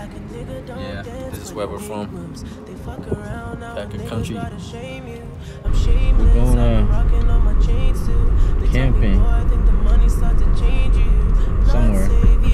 Yeah, this is where we're from. Back in country. We're going camping somewhere.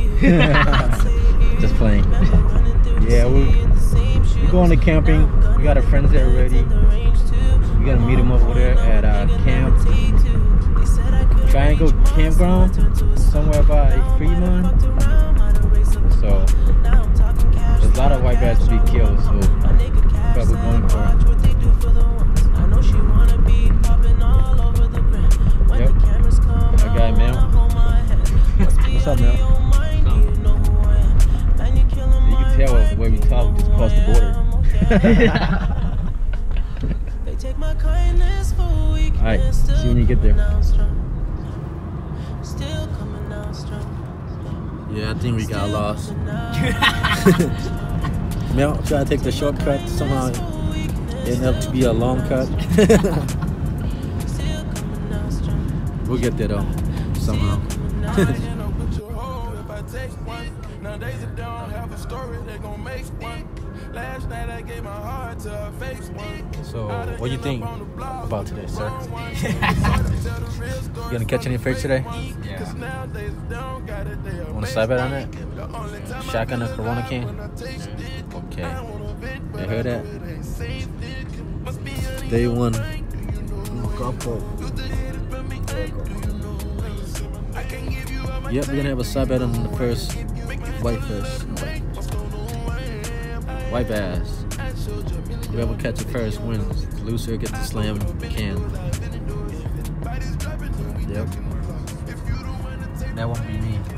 Just playing. Yeah, we're going to camping. We got our friends there already. We gotta meet them over there at camp. Triangle Campground, somewhere by Fremont. So there's a lot of white bears to be killed, so that's what we're going for. Yep. Our guy Mel. What's up, Mel? You can tell the way we talk, we just crossed the border. Alright, see you when you get there. Yeah, I think we got lost. Mel tried to take the shortcut, somehow it ended up to be a long cut. We'll get there though, somehow. So, what do you think about today, sir? You gonna catch any fish today? Yeah. Want to side bet on it? Shotgun a Corona can? Okay. You hear that? Day one. Yep, we're gonna have a side bet on the first white fish. White bass. Whoever catches it first wins. The loser gets to slam the can. Yep. That won't be me.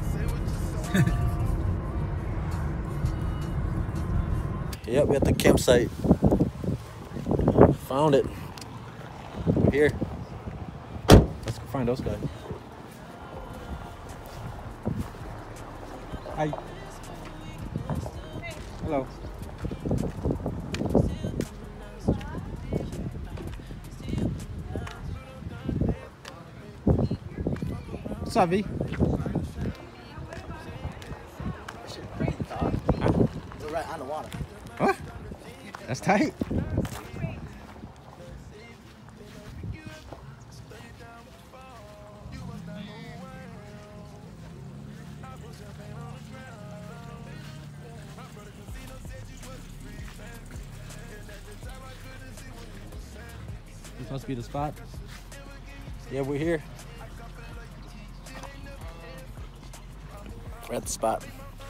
Yep, we're at the campsite. Found it. We're here. Let's go find those guys. Hi. Hello. What's up, V? We're right on the water. Huh? That's tight. This must be the spot. Yeah, we're here. We're at the spot.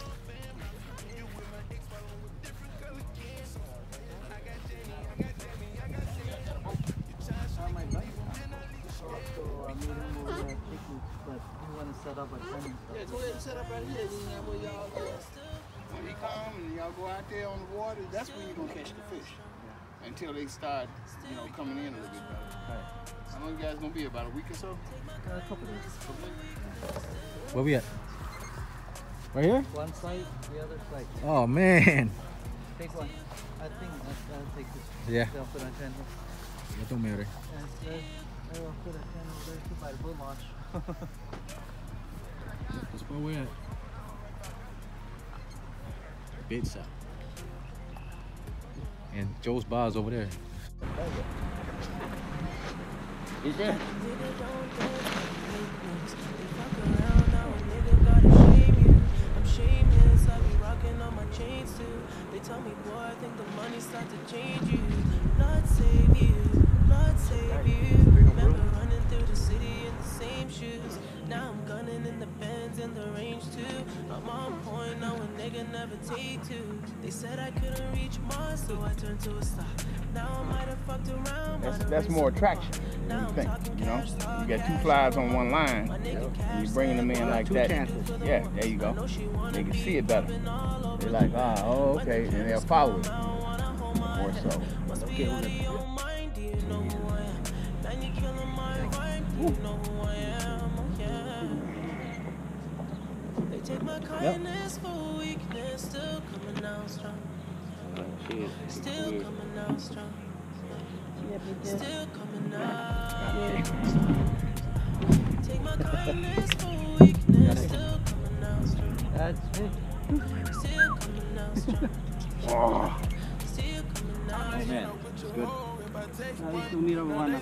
Yeah, go ahead and set up right here. Where y'all go. When you come and y'all go out there on the water, that's where you're gonna catch the fish. Until they start, coming in a little bit better. Right. How long you guys gonna be? About a week or so? A couple days. Where we at? Right here? One side, the other side. Oh man. Take one. I think I'll take this. Yeah. I'll put a 10. It don't matter. I'll put a 10 there to my boat launch. That's where we're at. Bait shop. And Joe's bar is over there. Is there? They tell me, boy, I think the money start to change you. Not save you, not save you. Remember running through the city in the same shoes. Now I'm gunning in the Benz in the range too. I'm on point, now a nigga never take two. They said I couldn't reach Mars, so I turned to a stop. Now I might have fucked around. That's more attraction than you think, You got two flies on one line, and you're bringing them in like that. Yeah, there you go. They can see it better. They're like, oh, okay, and they'll follow it. Or so. Take my kindness for weakness, still coming out strong. Still coming out strong. Still coming out. Take my kindness for weakness, still coming out strong. That's it. Oh. Oh man, it's good. Now you still need a one.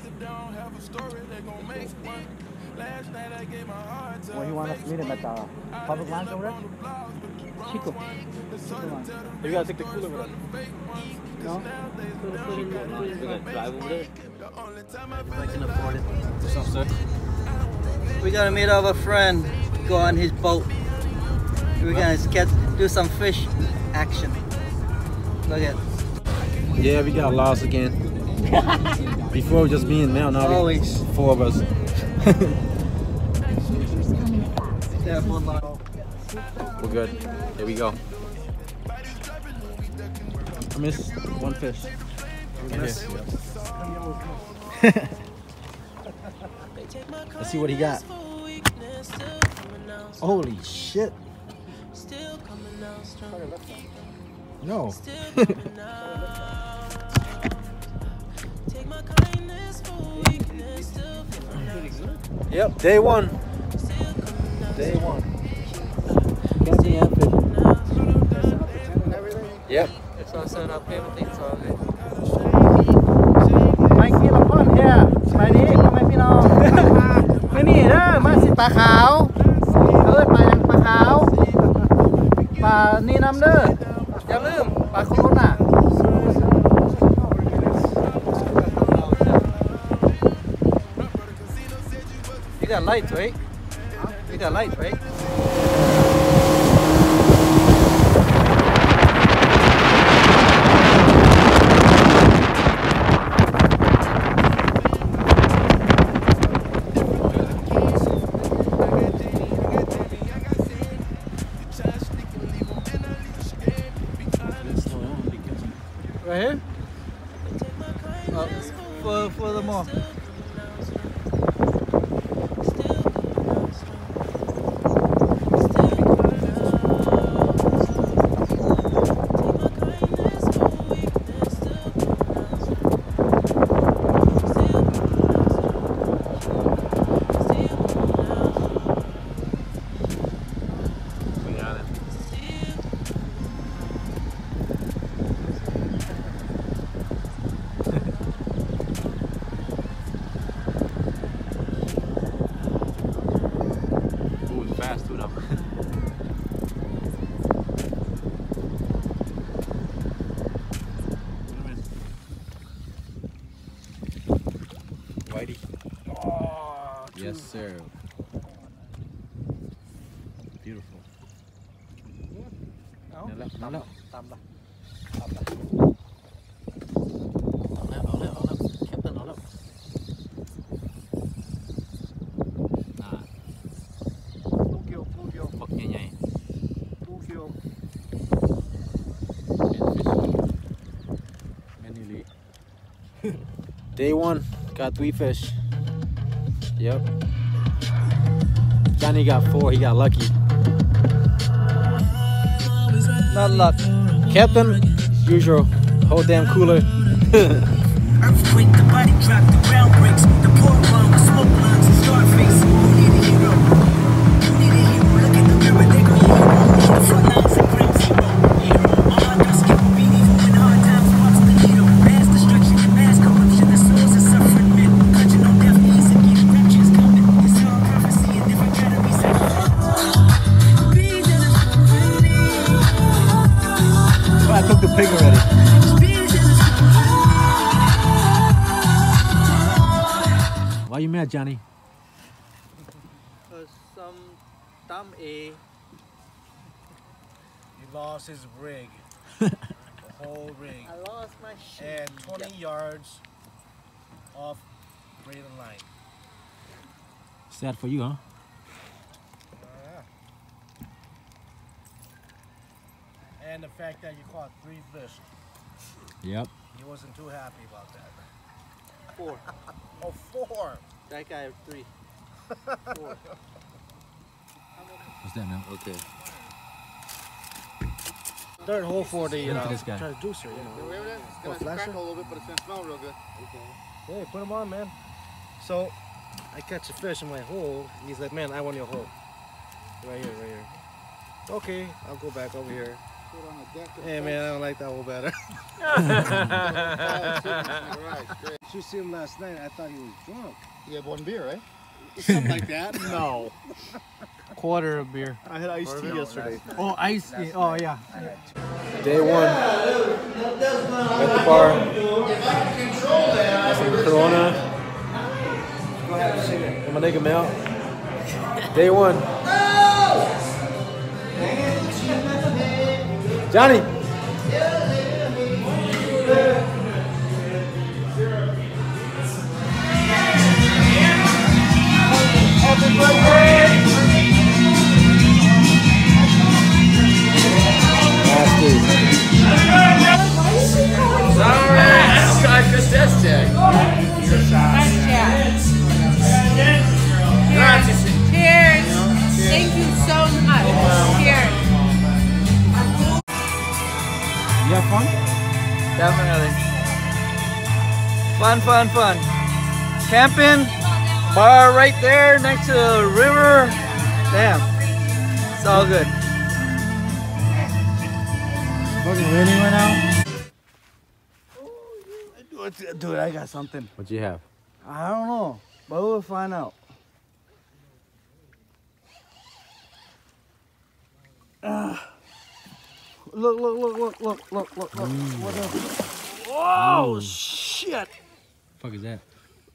Well, he wanted us to meet him at the public lounge over there? Chico. You gotta take the cooler with us. No? We're gonna drive over there. I can afford it. What's up, sir? We gotta meet our friend, go on his boat. We're gonna do some fish action. Look at Yeah, we got lost again. Before it was just me and Mel, now always. 4 of us. We're good. Here we go. I missed one fish. Let's see what he got. Holy shit. No. Yep, day one. Day one. Camping and fishing. Yep. It's all set up, everything's all good. ไม่คิดละพ่อนแท้ไปนี้ทำไมพี่น้องไม่นี่เด้อมาสิปลาขาวเอ้ยปลายังปลาขาวปลานี่น้ำเด้ออย่าลืมปลาโคตรน่ะ You got lights, right? You got lights, right? Right here? Furthermore. Fast too now. Whitey. Oh, Yes, sir. Beautiful. No? No. ตามละ Captain, all up. Nah. ลูกเกียวลูกเกียว Fuck nhai. ลูกเกียว Manually. Day one, got 3 fish. Yep. Johnny got 4, he got lucky. Not luck. Captain, usual, whole damn cooler. Earthquake, the body drop, the ground breaks. The port run with smoke lines and Scarface. You need a hero. You need a hero. Look in the mirror, they gon' hear you. On the front lines like ground zero. Hero. All my guys skip a beat even when hard times walks the needle. Mass destruction and mass corruption. The souls are suffering men. Clutching on death knees and getting raptures coming. It's all prophecy and never gotta be said. I cooked the pig already. Why you mad, Johnny? Some dumb A. He lost his rig, the whole rig, I lost my shit. and 20 yards off braided line. Sad for you, huh? And the fact that you caught 3 fish, Yep. he wasn't too happy about that. 4. Oh, 4! That guy 3. 4. What's that, man? Okay. Third hole for the Look at this guy. transducer, you know. It's gonna crack a little bit, but it's gonna smell real good. Hey, put him on, man. So, I catch a fish in my hole. He's like, man, I want your hole. Right here, right here. Okay, I'll go back over here. Hey man, I don't like that one better. You see him last night, I thought he was drunk. You had one beer, right? Something like that. No. Quarter of beer. I had iced tea yesterday. Oh, iced tea. Oh, yeah. Day one. At the bar. Got some Corona. And my nigga Mel. Day one. Johnny. Cheers. Thank you so much. Cheers. You have fun? Definitely. Fun, fun, fun. Camping, bar right there next to the river. Damn. It's all good. Fucking raining right now. Dude, I got something. What'd you have? I don't know, but we'll find out. Look. What the? Whoa, shit. Fuck is that?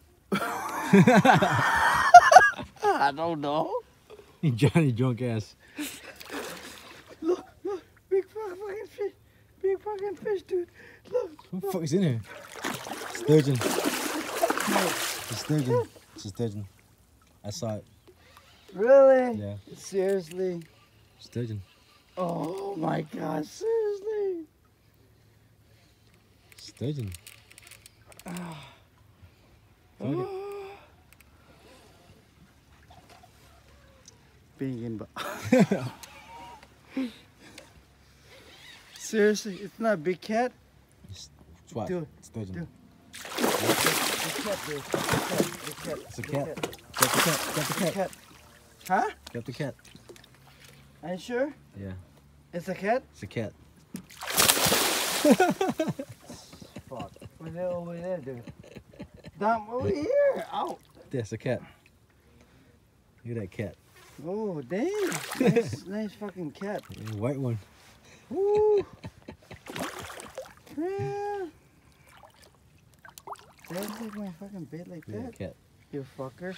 I don't know. Johnny drunk ass. Look, big fucking fish. Big fucking fish, dude. Look. What the fuck is in here? Sturgeon. It's sturgeon. It's a sturgeon. I saw it. Really? Yeah. Seriously? Sturgeon. Oh my god, seriously? Sturgeon. Being in. Seriously, it's not a big cat? It's what? Dude, Sturgeon. dude. It's a cat. Get the cat. Get the cat. Huh? Get the cat. Are you sure? Yeah. It's a cat? It's a cat. Fuck. What's that over there, dude? Dump over here. Ow. That's a cat. Look at that cat. Oh, damn. Nice fucking cat. Yeah, white one. Woo. Yeah. Don't take my fucking bait like Yeah, that, cat. you fucker.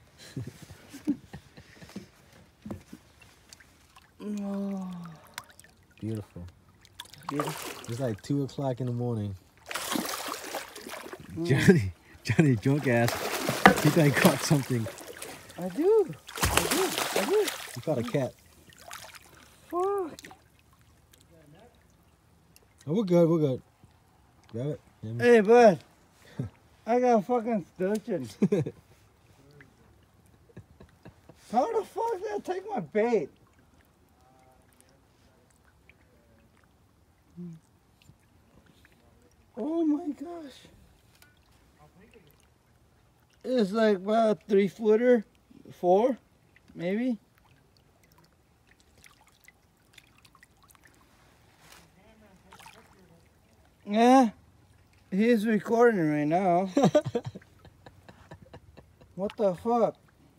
Oh, Beautiful. beautiful. It's like 2 o'clock in the morning. Johnny drunk ass. He thought he caught something. I do. He caught a cat. Fuck. Oh, we're good. Grab it. Yeah, Hey, bud. I got a fucking sturgeon. How the fuck did I take my bait? Oh my gosh. It's like about 3-footer, 4, maybe. Yeah, he's recording right now. What the fuck?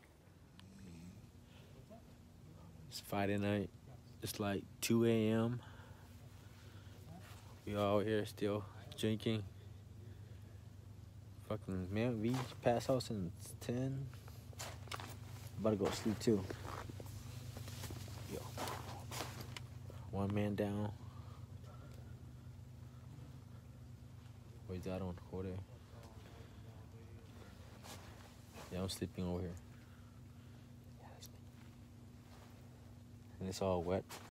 It's Friday night. It's like 2 a.m. We all here still drinking. Fucking man, we passed out since 10. About to go to sleep too. Yo. One man down. Where's that on? Over there. Yeah, I'm sleeping over here. And it's all wet.